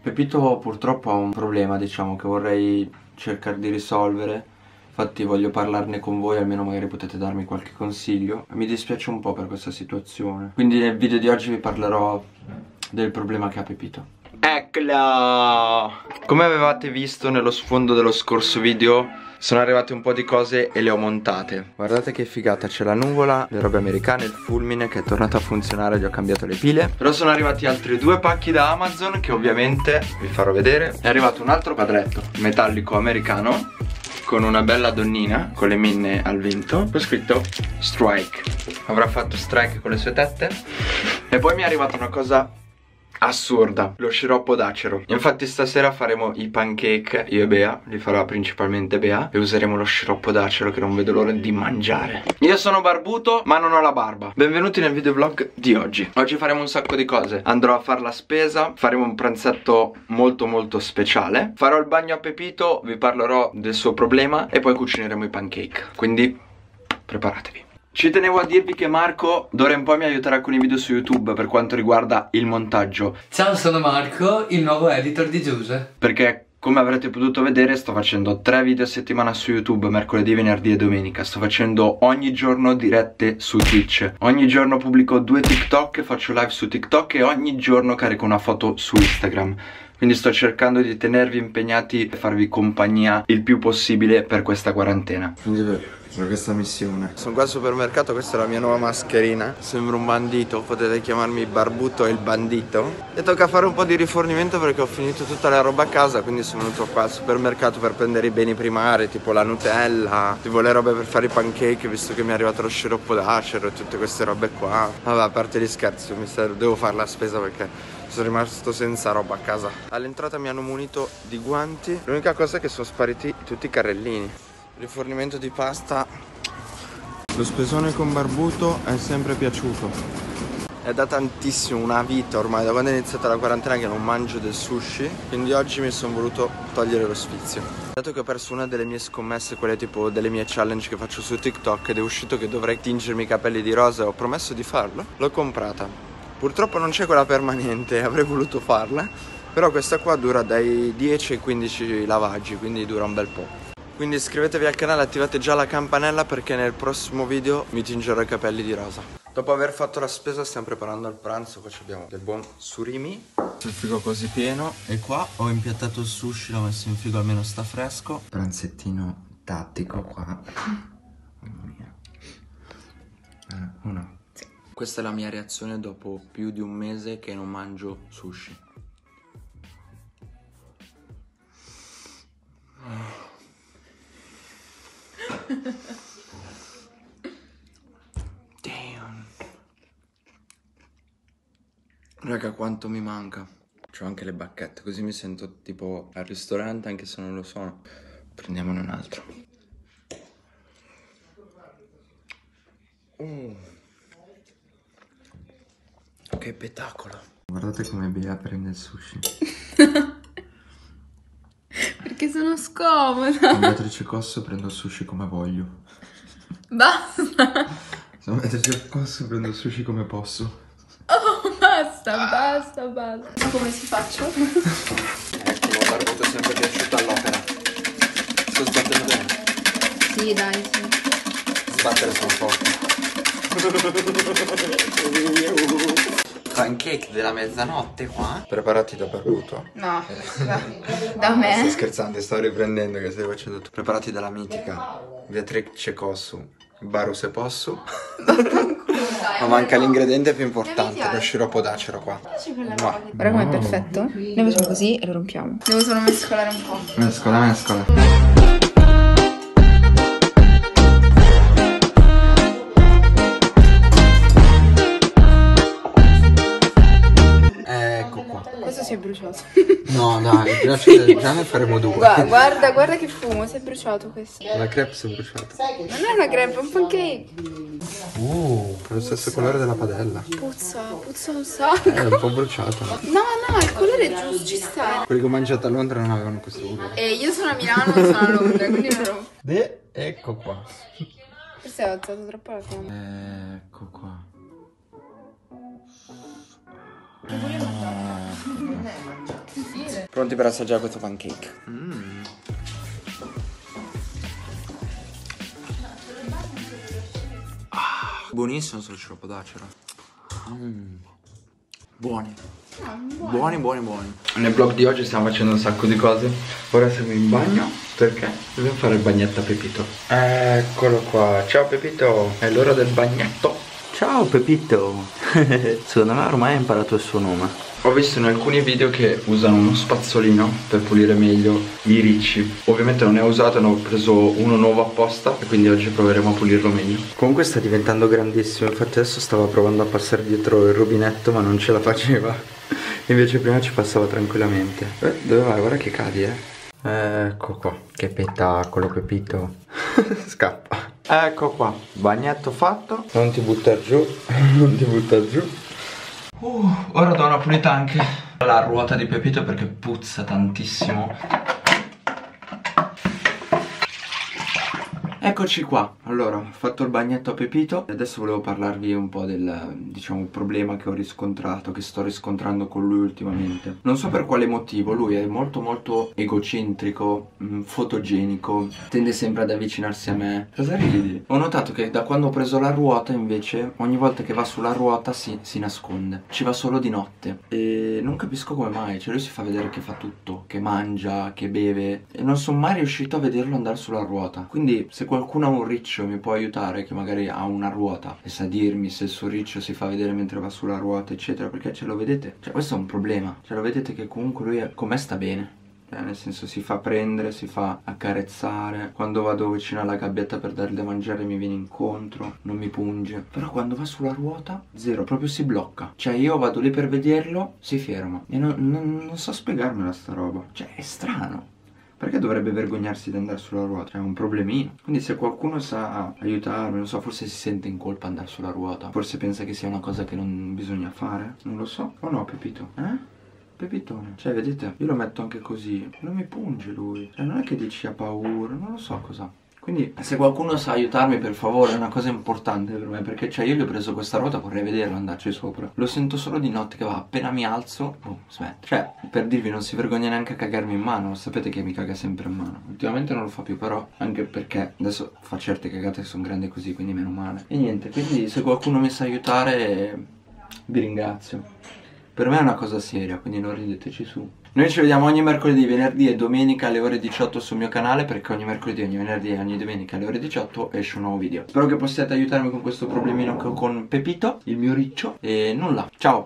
Pepito purtroppo ha un problema, diciamo, che vorrei cercare di risolvere. Infatti voglio parlarne con voi, almeno magari potete darmi qualche consiglio. Mi dispiace un po' per questa situazione. Quindi nel video di oggi vi parlerò del problema che ha Pepito. Eccolo! Come avevate visto nello sfondo dello scorso video, sono arrivate un po' di cose e le ho montate. Guardate che figata, c'è la nuvola, le robe americane, il fulmine che è tornato a funzionare, gli ho cambiato le pile. Però sono arrivati altri 2 pacchi da Amazon che ovviamente vi farò vedere. È arrivato un altro quadretto metallico americano con una bella donnina con le minne al vento, ho scritto Strike. Avrà fatto strike con le sue tette. E poi mi è arrivata una cosa assurda, lo sciroppo d'acero. Infatti stasera faremo i pancake, io e Bea, li farà principalmente Bea, e useremo lo sciroppo d'acero che non vedo l'ora di mangiare. Io sono barbuto ma non ho la barba. Benvenuti nel videovlog di oggi. Oggi faremo un sacco di cose. Andrò a fare la spesa, faremo un pranzetto molto speciale, farò il bagno a Pepito, vi parlerò del suo problema e poi cucineremo i pancake. Quindi preparatevi. Ci tenevo a dirvi che Marco d'ora in poi mi aiuterà con i video su YouTube per quanto riguarda il montaggio. Ciao, sono Marco, il nuovo editor di Giuse. Perché come avrete potuto vedere sto facendo 3 video a settimana su YouTube, mercoledì, venerdì e domenica. Sto facendo ogni giorno dirette su Twitch. Ogni giorno pubblico 2 TikTok, faccio live su TikTok e ogni giorno carico una foto su Instagram. Quindi sto cercando di tenervi impegnati e farvi compagnia il più possibile per questa quarantena. Quindi per questa missione. Sono qua al supermercato, questa è la mia nuova mascherina. Sembro un bandito, potete chiamarmi Barbuto e il bandito. E tocca fare un po' di rifornimento perché ho finito tutta la roba a casa, quindi sono venuto qua al supermercato per prendere i beni primari, tipo la Nutella, tipo le robe per fare i pancake, visto che mi è arrivato lo sciroppo d'acero e tutte queste robe qua. Vabbè, a parte gli scherzi, devo fare la spesa perché sono rimasto senza roba a casa. All'entrata mi hanno munito di guanti. L'unica cosa è che sono spariti tutti i carrellini. Rifornimento di pasta. Lo spesone con Barbuto è sempre piaciuto. È da tantissimo, una vita ormai, da quando è iniziata la quarantena che non mangio del sushi. Quindi oggi mi sono voluto togliere lo sfizio. Dato che ho perso una delle mie scommesse, quelle tipo delle mie challenge che faccio su TikTok, ed è uscito che dovrei tingermi i capelli di rosa e ho promesso di farlo, l'ho comprata. Purtroppo non c'è quella permanente, avrei voluto farla, però questa qua dura dai 10 ai 15 lavaggi, quindi dura un bel po'. Quindi iscrivetevi al canale, attivate già la campanella perché nel prossimo video mi tingerò i capelli di rosa. Dopo aver fatto la spesa stiamo preparando il pranzo, qua abbiamo del buon surimi. Il frigo così pieno e qua ho impiattato il sushi, l'ho messo in frigo almeno sta fresco. Pranzettino tattico qua. Mamma mia. Uno. Questa è la mia reazione dopo più di un mese che non mangio sushi. Damn. Raga, quanto mi manca. C'ho anche le bacchette, così mi sento tipo al ristorante anche se non lo sono. Prendiamone un altro. Che spettacolo. Guardate come Bea prende il sushi. Perché sono scomoda. Con Beatrice Cosso prendo il sushi come voglio. Basta. Sono Beatrice Cosso prendo il sushi come posso. Oh, basta. Come si faccio? Ecco, il Barbuto è sempre piaciuto all'opera. Sto sbattendo bene. Sì, dai, sì. Sbattere sono forte. Pancake della mezzanotte qua. Preparati da Barbuto? No, da me. Sto scherzando, sto riprendendo che stai facendo tu. Preparati dalla mitica Beatrice Cossu. Baru se posso. Ma manca l'ingrediente più importante, lo sciroppo d'acero qua. Guarda com'è perfetto. Noi facciamo così e lo rompiamo. Devo solo mescolare un po'. Mescola. Ecco qua. Questo si è bruciato. No dai, già ne faremo 2. Guarda che fumo, si è bruciato questo. La crepe si è bruciata. Non è una crepe, è un pancake. È lo stesso colore della padella. Puzza un sacco. È un po' bruciata. No, il colore è giusto, ci sta. Quelli che ho mangiato a Londra non avevano questo colore. E io sono a Milano e sono a Londra, quindi non lo... Ecco qua. Forse ho alzato troppo la fame. Ecco qua. Che volevo mangiare? Pronti per assaggiare questo pancake? Buonissimo sto sciroppo d'acero. Buoni. Buoni. Nel vlog di oggi stiamo facendo un sacco di cose. Ora siamo in bagno perché dobbiamo fare il bagnetto a Pepito. Eccolo qua. Ciao Pepito, è l'ora del bagnetto. Ciao Pepito. Secondo me ormai hai imparato il suo nome. Ho visto in alcuni video che usano uno spazzolino per pulire meglio i ricci. Ovviamente non ne ho usato, ne ho preso uno nuovo apposta e quindi oggi proveremo a pulirlo meglio. Comunque sta diventando grandissimo, infatti adesso stava provando a passare dietro il rubinetto ma non ce la faceva. Invece prima ci passava tranquillamente. Dove vai? Guarda che cadi, Ecco qua. Che spettacolo, Pepito. Scappa. Ecco qua, bagnetto fatto. Non ti buttare giù. Non ti buttare giù. Ora do una pulita anche alla ruota di Pepito perché puzza tantissimo. Eccoci qua. Allora, ho fatto il bagnetto a Pepito e adesso volevo parlarvi un po' del, diciamo, problema che ho riscontrato, che sto riscontrando con lui ultimamente. Non so per quale motivo, lui è molto egocentrico, fotogenico, tende sempre ad avvicinarsi a me. Cosa ridi? Ho notato che da quando ho preso la ruota invece, ogni volta che va sulla ruota si nasconde. Ci va solo di notte e non capisco come mai, cioè lui si fa vedere che fa tutto, che mangia, che beve e non sono mai riuscito a vederlo andare sulla ruota. Quindi se qualcuno ha un riccio mi può aiutare, che magari ha una ruota, e sa dirmi se il suo riccio si fa vedere mentre va sulla ruota eccetera, perché ce lo vedete? Cioè questo è un problema, cioè lo vedete che comunque lui con me sta bene, nel senso si fa prendere, si fa accarezzare, quando vado vicino alla gabbietta per dargli da mangiare mi viene incontro, non mi punge, però quando va sulla ruota zero, proprio si blocca, cioè io vado lì per vederlo, si ferma e non so spiegarmela sta roba, cioè è strano. Perché dovrebbe vergognarsi di andare sulla ruota? Cioè è un problemino. Quindi se qualcuno sa aiutarmi, non so, forse si sente in colpa andare sulla ruota, forse pensa che sia una cosa che non bisogna fare, non lo so. O no, Pepito? Pepitone. Cioè vedete, io lo metto anche così, non mi punge lui, cioè non è che dici ha paura, non lo so cosa. Quindi se qualcuno sa aiutarmi per favore, è una cosa importante per me, perché cioè io gli ho preso questa ruota, vorrei vederlo andarci sopra. Lo sento solo di notte che va, appena mi alzo, smette. Cioè, per dirvi, non si vergogna neanche a cagarmi in mano, lo sapete che mi caga sempre in mano. Ultimamente non lo fa più però, anche perché adesso fa certe cagate che sono grandi così, quindi meno male. E niente, quindi se qualcuno mi sa aiutare, vi ringrazio. Per me è una cosa seria, quindi non rideteci su. Noi ci vediamo ogni mercoledì, venerdì e domenica alle ore 18 sul mio canale, perché ogni mercoledì, ogni venerdì e ogni domenica alle ore 18 esce un nuovo video. Spero che possiate aiutarmi con questo problemino che ho con Pepito, il mio riccio, e nulla, ciao!